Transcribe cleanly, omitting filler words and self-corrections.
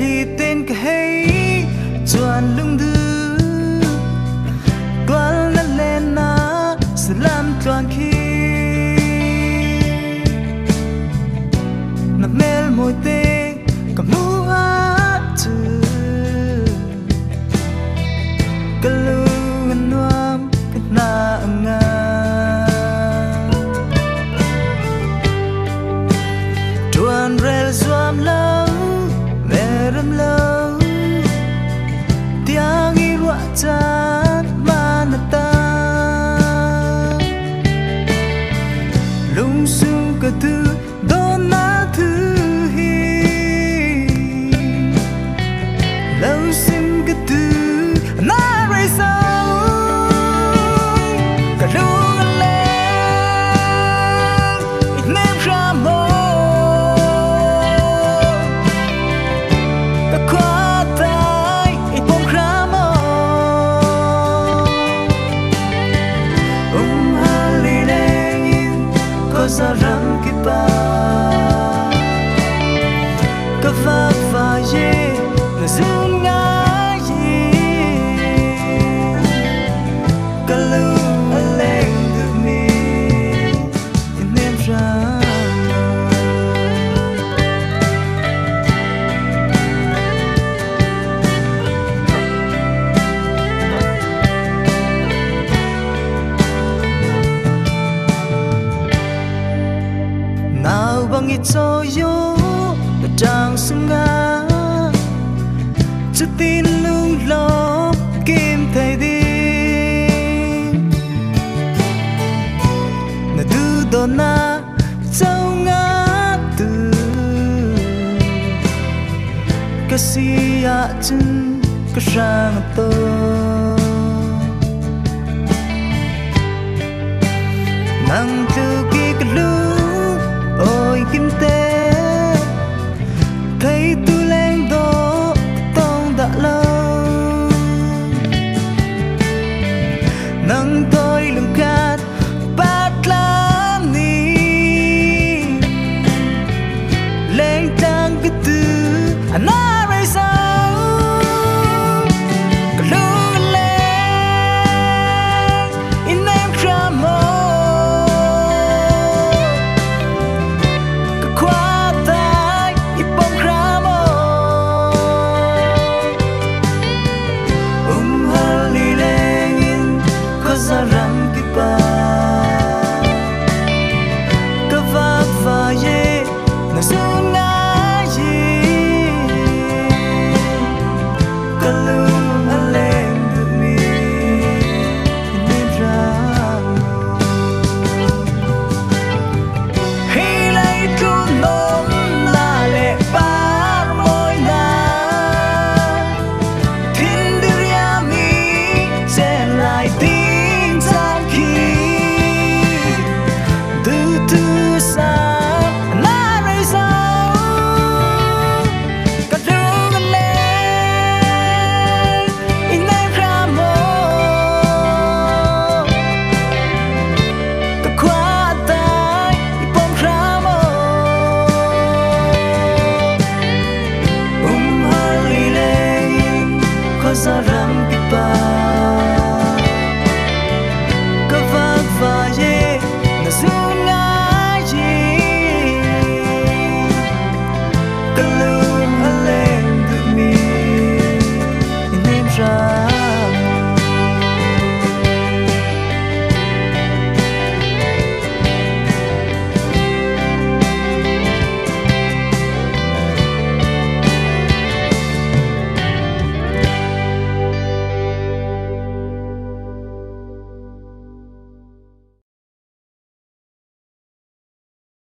thì tên cái hay chuan lung đưa quan lên lên na sẽ làm chuan khi nằm mel môi tê cầm mũ hát chữ cái lu ngân noam cái na nga chuan rel zoam lâu mẹ râm lâu tiếng y rụa chát mà nát ta lung sung cả thứ đón na thứ hi lâu xin cả thứ na rây sao cả lúc anh lên ít ném ra mồ cả khoa tay ít bông ra mồ hali đen có ra răng kita cả vác và ye là dương ngã ye cả lưu anh lên được mi in em ra nào bằng ít cho yo là trang sung nga cho tin lung lo kim thầy đi na du do na châu nga từ cái si a chân cái sang to nang từ kia cái lu ôi kim tê thấy tu lên đó tông đã lâu nắng tôi lưng cát bát lan đi lên trang cái từ